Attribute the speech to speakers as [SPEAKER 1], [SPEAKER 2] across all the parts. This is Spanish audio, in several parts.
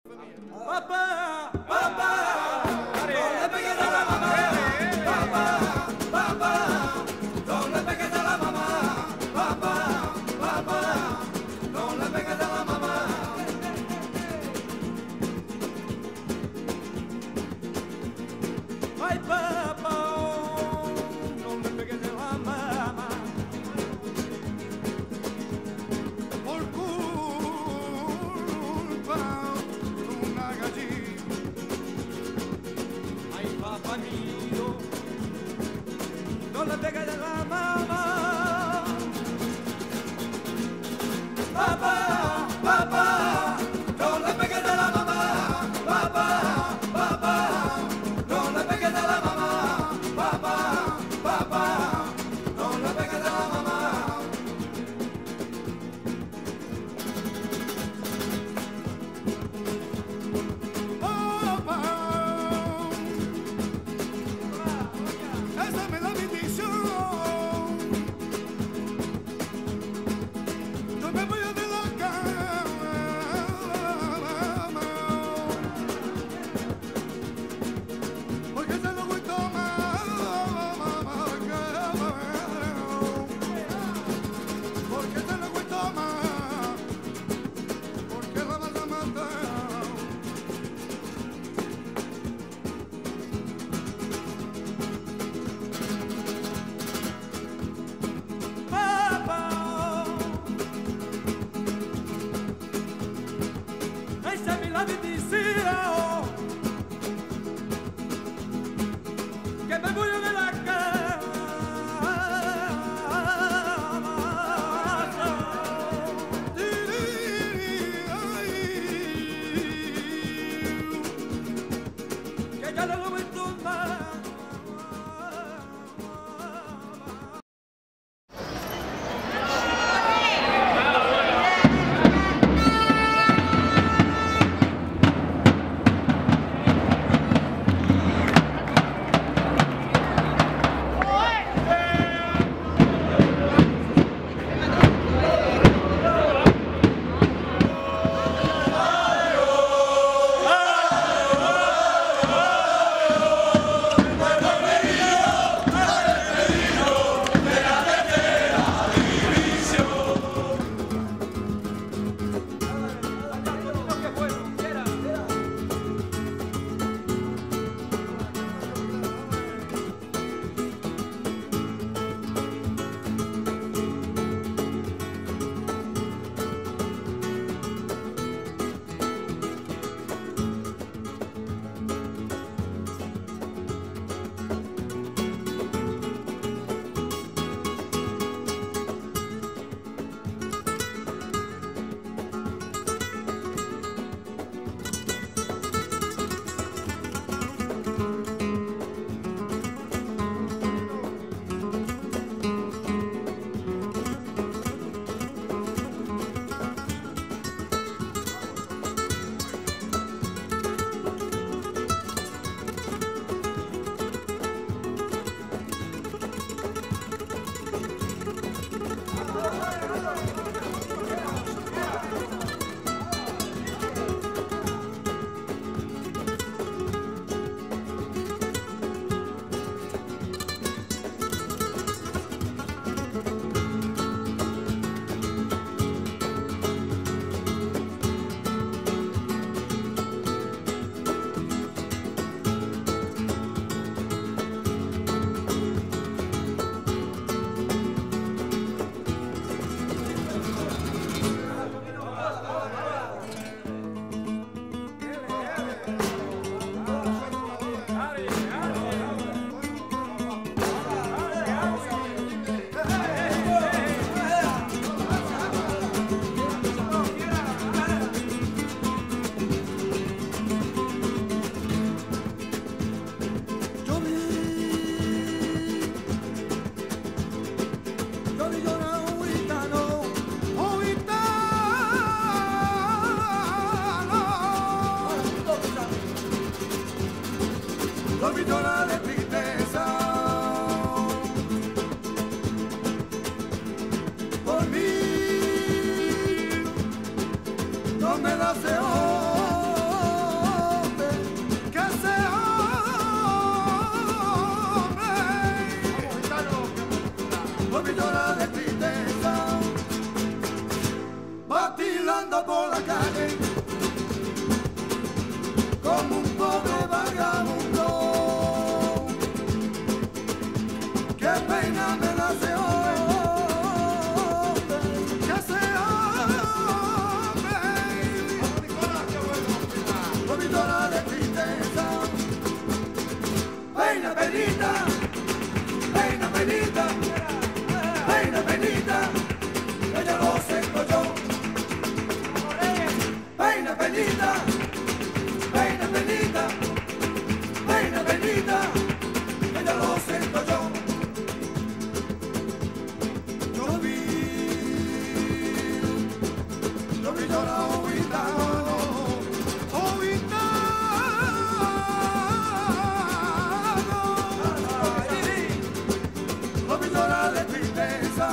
[SPEAKER 1] Papá, papá, no le pegues a la mamá. Papá, papá, no le pegues a la mamá. Papá, papá, no le pegues a la mamá. Ay, papá, no le pegues a la mamá. Por culpa de una gallina. Ay, papá mío, no le pegues a la mamá. Papá, papá, no le pegues a la mamá. Papá, papá, no le pegues a la mamá. Papá, papá, no le pegues a la mamá. Papá, esa me la bendición. No me voy a de la cama, porque se lo voy a tomar, porque se lo voy a tomar, porque la vas a matar. Papá, esa es la bendición, que me voy de la que ya no lo voy a tomar. Llora de tristeza por mí, no me da Benita, Peina Benita, ella lo siento yo. Peina Benita, Peina Benita, Peina Benita, ella lo siento yo. Yo vi llorar un gitano, un gitano. Lo vi llorar de tristeza.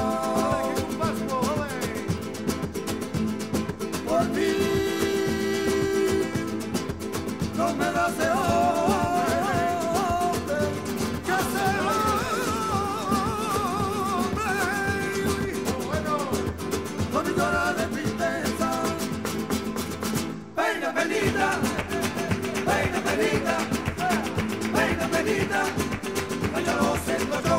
[SPEAKER 1] Por mí no me da ese hombre, que ese hombre, no me llora de tristeza. Peina Benita, Peina Benita, Peina Benita, ella lo siento yo.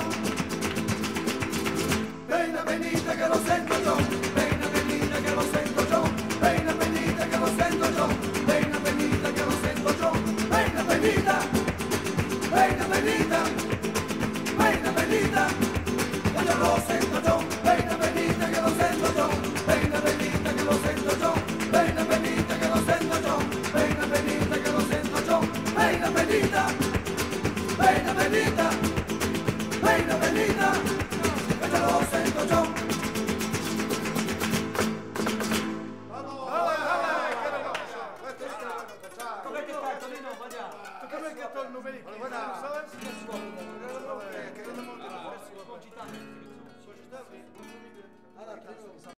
[SPEAKER 1] Peina Benita que lo siento yo, Peina Benita que lo siento yo, Peina Benita que lo siento yo, Peina Benita que lo siento yo, Peina Benita, Peina Benita, Peina Benita, ella lo siento yo, Peina Benita que lo siento yo, Peina Benita que lo siento yo, Peina Benita que lo siento yo, Peina Benita que lo siento yo, Peina Benita, Peina Benita, Peina Benita, ella lo siento yo.
[SPEAKER 2] Numerito, ¿sabes?